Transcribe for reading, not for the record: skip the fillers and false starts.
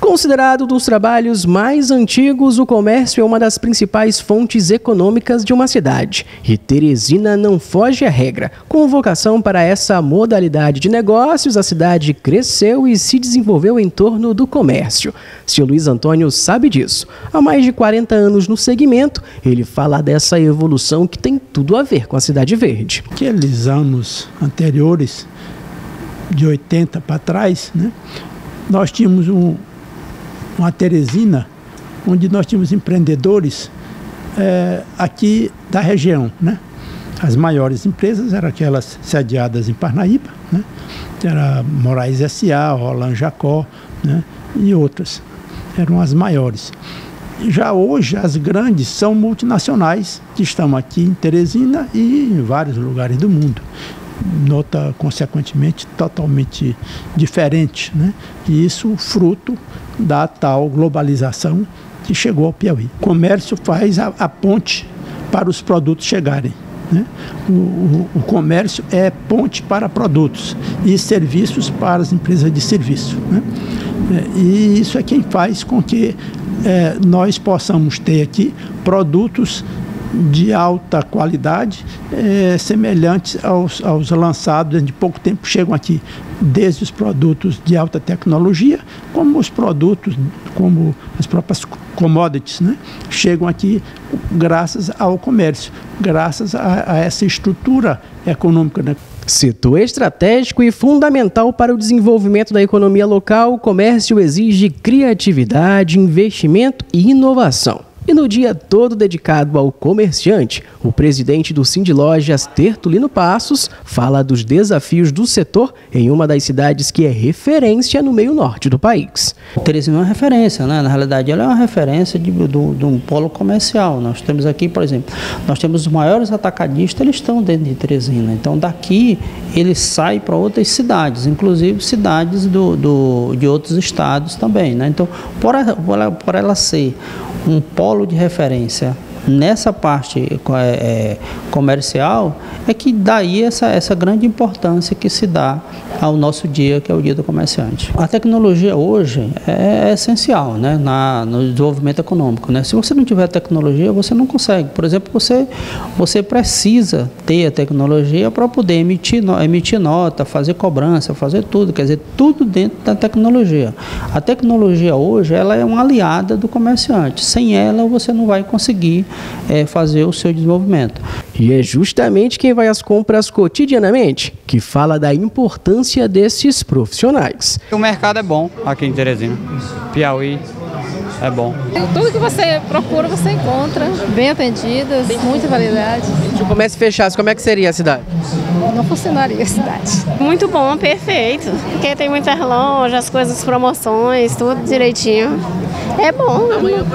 Considerado dos trabalhos mais antigos, o comércio é uma das principais fontes econômicas de uma cidade. E Teresina não foge à regra. Com vocação para essa modalidade de negócios, a cidade cresceu e se desenvolveu em torno do comércio. Seu Luiz Antônio sabe disso. Há mais de 40 anos no segmento, ele fala dessa evolução que tem tudo a ver com a Cidade Verde. Aqueles anos anteriores, de 80 para trás, né, nós tínhamos uma Teresina, onde nós tínhamos empreendedores aqui da região, né? As maiores empresas eram aquelas sediadas em Parnaíba, né? Era Moraes S.A., Roland Jacó, né? E outras. Eram as maiores. Já hoje, as grandes são multinacionais, que estão aqui em Teresina e em vários lugares do mundo. Nota, consequentemente, totalmente diferente, né? E isso fruto da tal globalização que chegou ao Piauí. O comércio faz a ponte para os produtos chegarem, né? O comércio é ponte para produtos e serviços para as empresas de serviço, né? E isso é quem faz com que nós possamos ter aqui produtos de alta qualidade, semelhantes aos lançados de pouco tempo, chegam aqui, desde os produtos de alta tecnologia, como os produtos, como as próprias commodities, né? Chegam aqui graças ao comércio, graças a essa estrutura econômica, né? Setor estratégico e fundamental para o desenvolvimento da economia local, o comércio exige criatividade, investimento e inovação. E no dia todo dedicado ao comerciante, o presidente do Sindlojas, Tertulino Passos, fala dos desafios do setor em uma das cidades que é referência no meio norte do país. Teresina é uma referência, né? Na realidade, ela é uma referência de um polo comercial. Nós temos aqui, por exemplo, nós temos os maiores atacadistas, eles estão dentro de Teresina. Então, daqui, eles saem para outras cidades, inclusive cidades de outros estados também, né? Então, por ela ser um polo de referência nessa parte comercial, é que daí essa grande importância que se dá ao nosso dia, que é o dia do comerciante. A tecnologia hoje é essencial, né, no desenvolvimento econômico, né? Se você não tiver tecnologia, você não consegue. Por exemplo, você precisa ter a tecnologia para poder emitir nota, fazer cobrança, fazer tudo, quer dizer, tudo dentro da tecnologia. A tecnologia hoje, ela é uma aliada do comerciante. Sem ela, você não vai conseguir fazer o seu desenvolvimento. E é justamente quem vai às compras cotidianamente que fala da importância desses profissionais. O mercado é bom aqui em Teresina, Piauí é bom. Tudo que você procura, você encontra, bem atendidas, muita variedade. Se o comércio fechasse, como é que seria a cidade? Não funcionaria a cidade. Muito bom, perfeito, porque tem muitas lojas, coisas, promoções, tudo direitinho. É bom.